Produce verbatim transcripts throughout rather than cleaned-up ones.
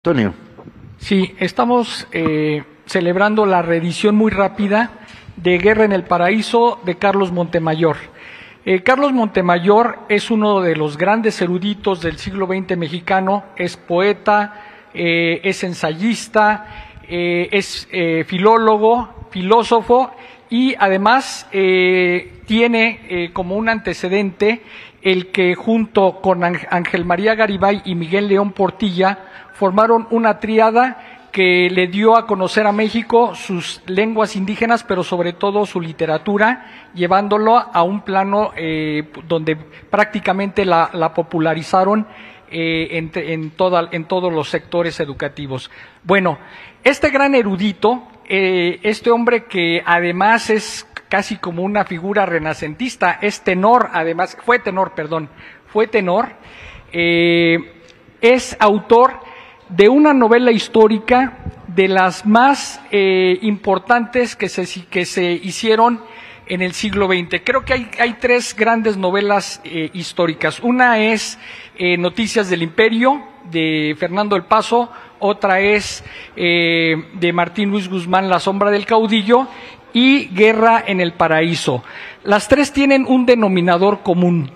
Antonio. Sí, estamos eh, celebrando la reedición muy rápida de Guerra en el Paraíso de Carlos Montemayor. Eh, Carlos Montemayor es uno de los grandes eruditos del siglo veinte mexicano, es poeta, eh, es ensayista, eh, es eh, filólogo, filósofo y además eh, tiene eh, como un antecedente el que junto con Ángel María Garibay y Miguel León Portilla formaron una tríada que le dio a conocer a México sus lenguas indígenas, pero sobre todo su literatura, llevándolo a un plano eh, donde prácticamente la, la popularizaron eh, en, en, toda, en todos los sectores educativos. Bueno, este gran erudito, eh, este hombre que además es casi como una figura renacentista, es tenor, además, fue tenor, perdón, fue tenor, eh, es autor de una novela histórica de las más eh, importantes que se, que se hicieron en el siglo veinte. Creo que hay, hay tres grandes novelas eh, históricas. Una es eh, Noticias del Imperio, de Fernando del Paso, otra es eh, de Martín Luis Guzmán, La sombra del caudillo, y Guerra en el Paraíso. Las tres tienen un denominador común.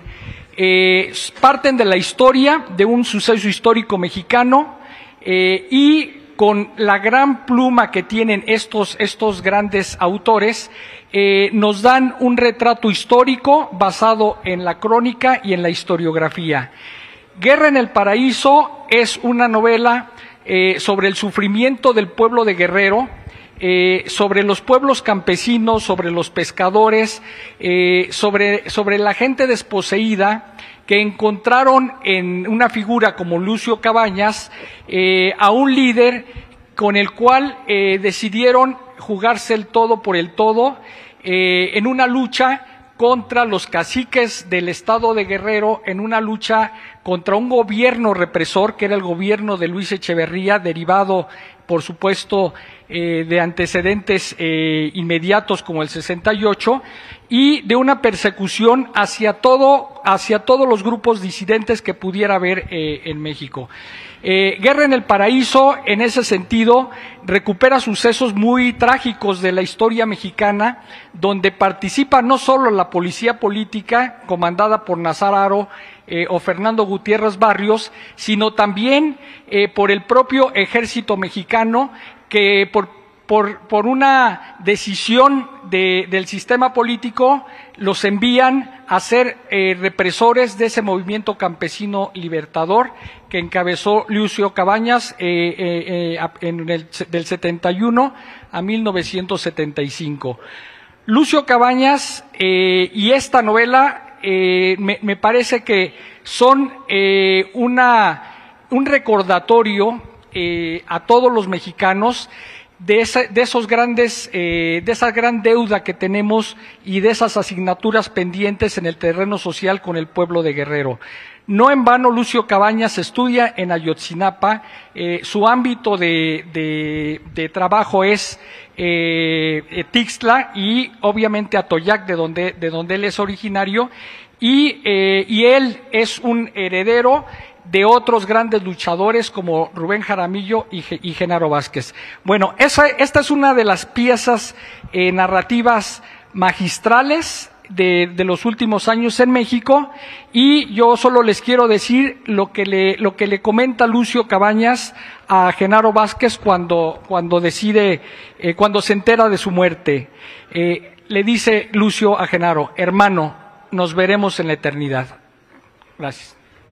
Eh, parten de la historia de un suceso histórico mexicano, Eh, y con la gran pluma que tienen estos, estos grandes autores, eh, nos dan un retrato histórico basado en la crónica y en la historiografía. Guerra en el Paraíso es una novela eh, sobre el sufrimiento del pueblo de Guerrero, eh, sobre los pueblos campesinos, sobre los pescadores, eh, sobre, sobre la gente desposeída, que encontraron en una figura como Lucio Cabañas eh, a un líder con el cual eh, decidieron jugarse el todo por el todo eh, en una lucha contra los caciques del estado de Guerrero, en una lucha contra un gobierno represor que era el gobierno de Luis Echeverría, derivado por supuesto eh, de antecedentes eh, inmediatos como el sesenta y ocho, y de una persecución hacia todo, hacia todos los grupos disidentes que pudiera haber eh, en México. Eh, Guerra en el Paraíso, en ese sentido, recupera sucesos muy trágicos de la historia mexicana, donde participa no solo la policía política, comandada por Nazar Haro, Eh, o Fernando Gutiérrez Barrios, sino también eh, por el propio ejército mexicano, que por, por, por una decisión de, del sistema político los envían a ser eh, represores de ese movimiento campesino libertador que encabezó Lucio Cabañas eh, eh, eh, en el, del setenta y uno a mil novecientos setenta y cinco. Lucio Cabañas eh, y esta novela Eh, me, me parece que son eh, una, un recordatorio eh, a todos los mexicanos de, esa, de esos grandes, eh, de esa gran deuda que tenemos y de esas asignaturas pendientes en el terreno social con el pueblo de Guerrero. No en vano Lucio Cabañas estudia en Ayotzinapa, eh, su ámbito de, de, de trabajo es eh, Tixtla y obviamente Atoyac, de donde, de donde él es originario, y, eh, y él es un heredero de otros grandes luchadores como Rubén Jaramillo y, y Genaro Vázquez. Bueno, esa, esta es una de las piezas eh, narrativas magistrales De, de los últimos años en México, y yo solo les quiero decir lo que le, lo que le comenta Lucio Cabañas a Genaro Vázquez cuando, cuando decide, eh, cuando se entera de su muerte. Eh, le dice Lucio a Genaro: hermano, nos veremos en la eternidad. Gracias.